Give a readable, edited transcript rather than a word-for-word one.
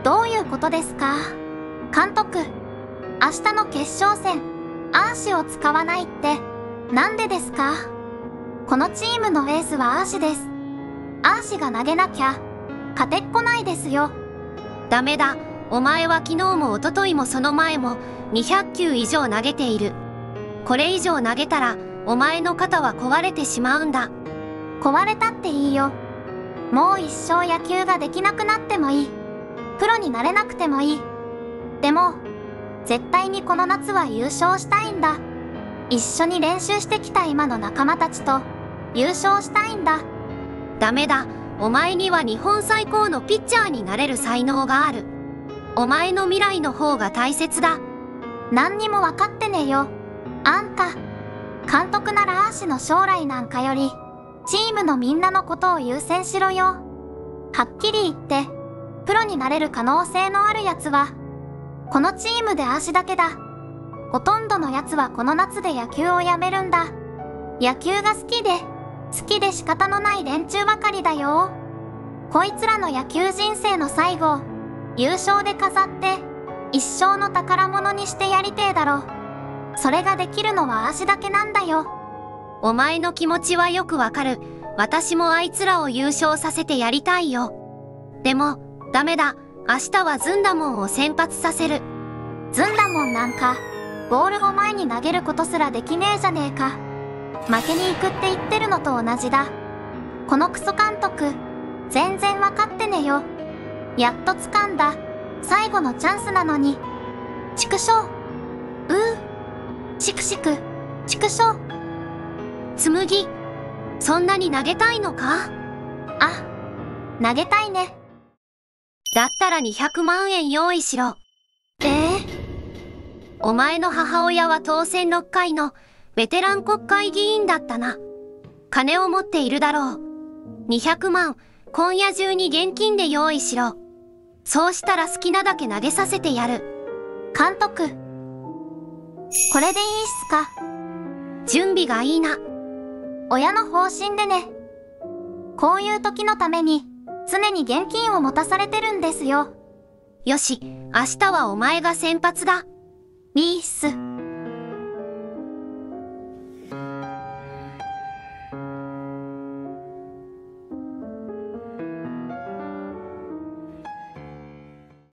どういうことですか？監督、明日の決勝戦、アーシを使わないって、なんでですか？このチームのエースはアーシです。アーシが投げなきゃ、勝てっこないですよ。 ダメだ。お前は昨日も一昨日もその前も200球以上投げている。これ以上投げたら、お前の肩は壊れてしまうんだ。 壊れたっていいよ。もう一生野球ができなくなってもいい。プロになれなくてもいい。でも、絶対にこの夏は優勝したいんだ。一緒に練習してきた今の仲間たちと優勝したいんだ。 ダメだ。お前には日本最高のピッチャーになれる才能がある。お前の未来の方が大切だ。 何にも分かってねえよ。あんた、監督ならアーシの将来なんかより、チームのみんなのことを優先しろよ。はっきり言って、プロになれる可能性のあるやつは、このチームでアーシだけだ。ほとんどのやつはこの夏で野球をやめるんだ。野球が好きで仕方のない連中ばかりだよ。こいつらの野球人生の最後、優勝で飾って、一生の宝物にしてやりてえだろ。それができるのはアーシだけなんだよ。 お前の気持ちはよくわかる。私もあいつらを優勝させてやりたいよ。でも、ダメだ。明日はズンダモンを先発させる。 ズンダモンなんか、ボールを前に投げることすらできねえじゃねえか。負けに行くって言ってるのと同じだ。このクソ監督、全然わかってねえよ。やっと掴んだ、最後のチャンスなのに。畜生。チクシク、畜生。 紬、そんなに投げたいのか？ あ、投げたいね。 だったら200万円用意しろ。お前の母親は当選6回のベテラン国会議員だったな。金を持っているだろう。200万、今夜中に現金で用意しろ。そうしたら好きなだけ投げさせてやる。 監督、これでいいっすか？ 準備がいいな。 親の方針でね。こういう時のために、常に現金を持たされてるんですよ。 よし、明日はお前が先発だ。 いいっす。